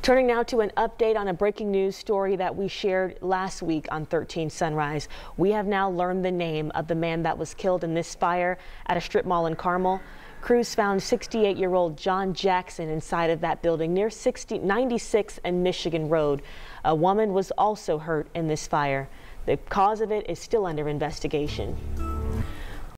Turning now to an update on a breaking news story that we shared last week on 13 Sunrise. We have now learned the name of the man that was killed in this fire at a strip mall in Carmel. Crews found 68-year-old John Jackson inside of that building near 96th and Michigan Road. A woman was also hurt in this fire. The cause of it is still under investigation.